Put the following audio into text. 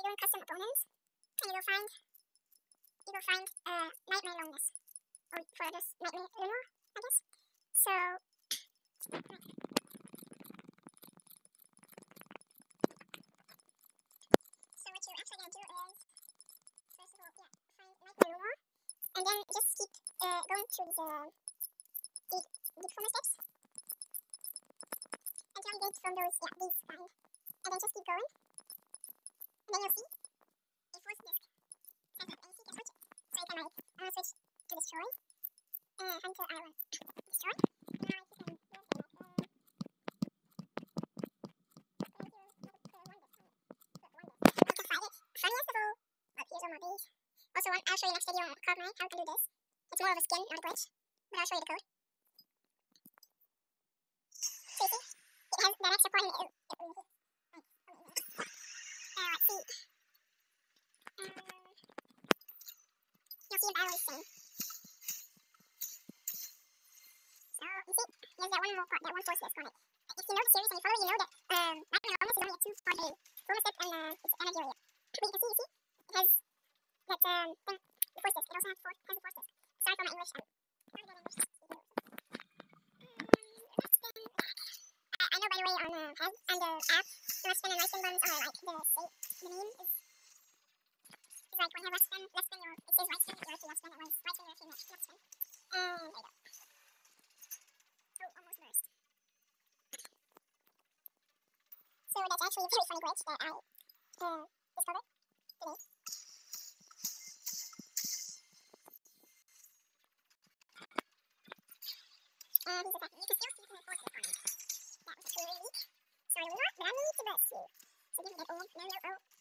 doing custom opponents, and you go find Nightmare Longness, or for this Nightmare Lunor, I guess. So what you're actually gonna do is, first of all, find Nightmare Lunor, and then just keep going through the deformer steps until you get from those, these kind, and then just keep going, and then you'll see a force disc sets up, and you see you can switch it. So you can like switch to destroy, Hunter Island, destroy. Now you can use it. Funniest of all, here's all my bees. Also, I'll show you next video on Cogmine how to do this. It's more of a skin, not a glitch, but I'll show you the code. So you see, it has that extra part in it. Let's see. You'll see a battle scene. So, you see, there's that one more part, that one force disc on it. If you know the series and you follow, you know that Nightmare Longness is only a 2-part move. Former step and its energy area. But you can see, it has that thing, the force disc. It also has a force disc. Sorry for my English. Very good English. I know, by the way, on the app, the Restspin and Rightspin buttons are like the name is like when you have Restspin, it says Rightspin, you're to Leftspin, it was Rightspin, you're to Leftspin. And there you go. Oh, almost burst. So that's actually a very funny glitch that I discovered today. And he's attacking. You can still see some force disc on him. That was really weak. Sorry, Lunor, but I need to burst you. So give me that old, no,